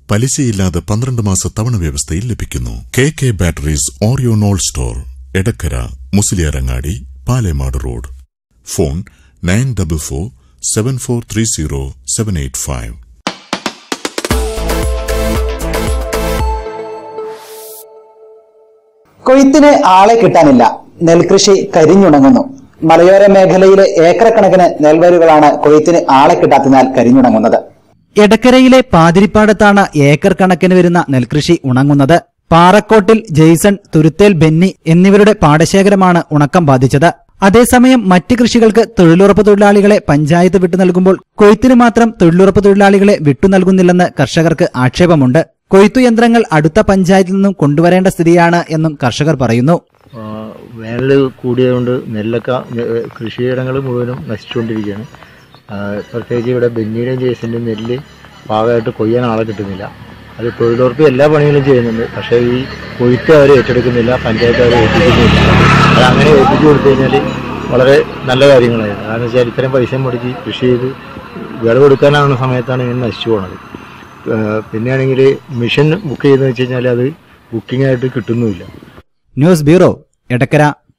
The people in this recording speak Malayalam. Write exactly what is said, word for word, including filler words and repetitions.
പലിശയില്ലാതെ പന്ത്രണ്ട് മാസ തവണ വ്യവസ്ഥയിൽ ലഭിക്കുന്നു. കെ കെ ബാറ്ററീസ് ഓറിയോണോൾ store, Edakkara, Musliyarangadi, Palemad road. Phone nine double four seven four three zero seven eight five. കൊയ്ത്തിന് ആളെ കിട്ടാനില്ല. നെൽകൃഷി കരിഞ്ഞുണങ്ങുന്നു. മലയോര മേഖലയിലെ ഏക്കർ കണക്കിന് നെൽവയലുകളാണ് കൊയ്ത്തിന് ആളെ കിട്ടാത്തതിനാൽ കരിഞ്ഞുണങ്ങുന്നത്. എടക്കരയിലെ പാതിരിപ്പാടത്താണ് ഏക്കർ കണക്കിന് വരുന്ന നെൽകൃഷി ഉണങ്ങുന്നത്. പാറക്കോട്ടിൽ ജെയ്സൺ, തുരുത്തേൽ ബെന്നി എന്നിവരുടെ പാടശേഖരമാണ് ഉണക്കം ബാധിച്ചത്. അതേസമയം മറ്റ് കൃഷികൾക്ക് തൊഴിലുറപ്പ് തൊഴിലാളികളെ പഞ്ചായത്ത് വിട്ടു നൽകുമ്പോൾ കൊയ്ത്തിന് മാത്രം തൊഴിലുറപ്പ് തൊഴിലാളികളെ വിട്ടു നൽകുന്നില്ലെന്ന് കർഷകർക്ക് ആക്ഷേപമുണ്ട്. കൊയ്ത്തുയന്ത്രങ്ങൾ അടുത്ത പഞ്ചായത്തിൽ നിന്നും കൊണ്ടുവരേണ്ട സ്ഥിതിയാണ് എന്നും കർഷകർ പറയുന്നു. വേനൽ കൂടിയതുകൊണ്ട് നെല്ലൊക്കെ കൃഷിയിടങ്ങൾ മുഴുവനും നശിച്ചുകൊണ്ടിരിക്കുകയാണ്. പ്രത്യേകിച്ച് ഇവിടെ ബെന്നിയുടെയും ജേസിൻ്റെയും നെല്ല് പാകമായിട്ട് കൊയ്യാൻ ആളെ കിട്ടുന്നില്ല. അത് തൊഴിലുറപ്പ് എല്ലാ പണികളും ചെയ്യുന്നുണ്ട്. പക്ഷേ ഈ കൊയ്ത്ത് അവർ ഏറ്റെടുക്കുന്നില്ല, പഞ്ചായത്ത് അവർ ഏൽപ്പിക്കുന്നില്ല. അത് അങ്ങനെ ഏൽപ്പിച്ചു കൊടുത്തു കഴിഞ്ഞാൽ വളരെ നല്ല കാര്യങ്ങളായിരുന്നു. കാരണം വെച്ചാൽ ഇത്തരം പൈസ മുടക്കി കൃഷി ചെയ്ത് വിളവെടുക്കാനാവുന്ന സമയത്താണ് ഇങ്ങനെ നശിച്ചു പോകുന്നത്. പിന്നെയാണെങ്കിൽ മെഷീൻ ബുക്ക് ചെയ്തെന്ന് വെച്ച് കഴിഞ്ഞാൽ അത് ബുക്കിംഗ് ആയിട്ട് കിട്ടുന്നുമില്ല. News bureau, Edakkara.